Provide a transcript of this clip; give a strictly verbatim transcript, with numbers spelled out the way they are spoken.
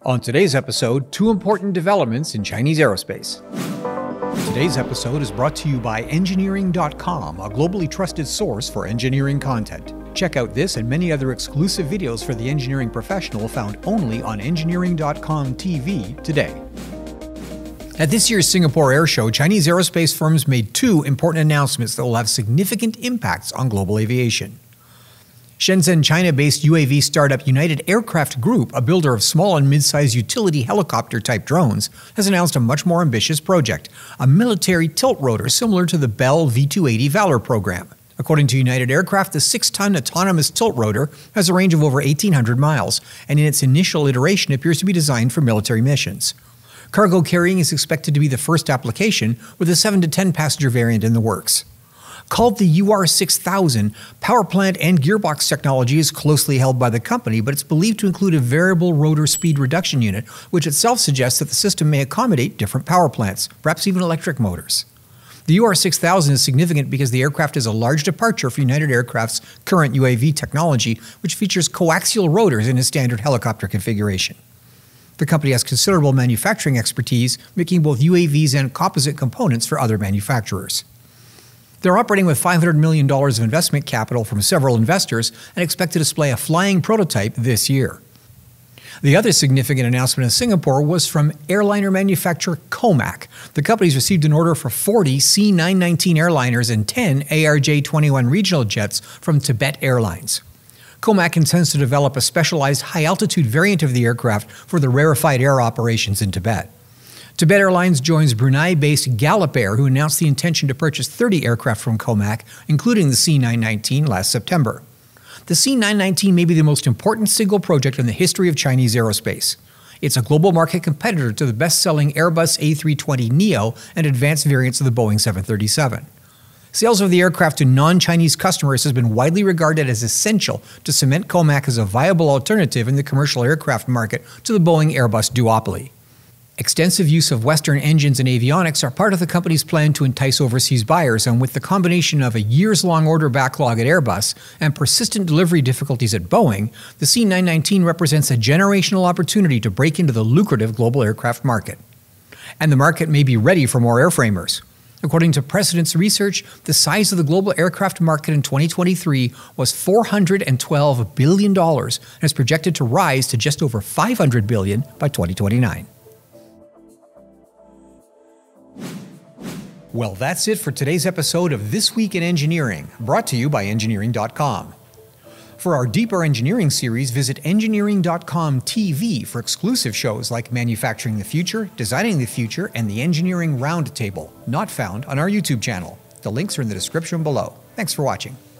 On today's episode, two important developments in Chinese aerospace. Today's episode is brought to you by engineering dot com, a globally trusted source for engineering content. Check out this and many other exclusive videos for the engineering professional found only on engineering dot com T V today. At this year's Singapore Air Show, Chinese aerospace firms made two important announcements that will have significant impacts on global aviation. Shenzhen, China-based U A V startup United Aircraft Group, a builder of small and mid-sized utility helicopter-type drones, has announced a much more ambitious project, a military tilt rotor similar to the Bell V two eighty Valor program. According to United Aircraft, the six-ton autonomous tilt rotor has a range of over eighteen hundred miles, and in its initial iteration appears to be designed for military missions. Cargo carrying is expected to be the first application, with a seven to ten passenger variant in the works. Called the U R six thousand, power plant and gearbox technology is closely held by the company, but it's believed to include a variable rotor speed reduction unit, which itself suggests that the system may accommodate different power plants, perhaps even electric motors. The U R six thousand is significant because the aircraft is a large departure from United Aircraft's current U A V technology, which features coaxial rotors in a standard helicopter configuration. The company has considerable manufacturing expertise, making both U A Vs and composite components for other manufacturers. They're operating with five hundred million dollars of investment capital from several investors and expect to display a flying prototype this year. The other significant announcement in Singapore was from airliner manufacturer COMAC. The company's received an order for forty C nine nineteen airliners and ten A R J twenty-one regional jets from Tibet Airlines. COMAC intends to develop a specialized high-altitude variant of the aircraft for the rarefied air operations in Tibet. Tibet Airlines joins Brunei-based Gallop Air, who announced the intention to purchase thirty aircraft from COMAC, including the C nine nineteen last September. The C nine nineteen may be the most important single project in the history of Chinese aerospace. It's a global market competitor to the best-selling Airbus A three twenty neo and advanced variants of the Boeing seven thirty-seven. Sales of the aircraft to non-Chinese customers has been widely regarded as essential to cement COMAC as a viable alternative in the commercial aircraft market to the Boeing-Airbus duopoly. Extensive use of Western engines and avionics are part of the company's plan to entice overseas buyers, and with the combination of a years-long order backlog at Airbus and persistent delivery difficulties at Boeing, the C nine nineteen represents a generational opportunity to break into the lucrative global aircraft market. And the market may be ready for more airframers. According to Precedence Research, the size of the global aircraft market in twenty twenty-three was four hundred twelve billion dollars and is projected to rise to just over five hundred billion dollars by twenty twenty-nine. Well, that's it for today's episode of This Week in Engineering, brought to you by engineering dot com. For our deeper engineering series, visit engineering dot com T V for exclusive shows like Manufacturing the Future, Designing the Future, and the Engineering Roundtable, not found on our YouTube channel. The links are in the description below. Thanks for watching.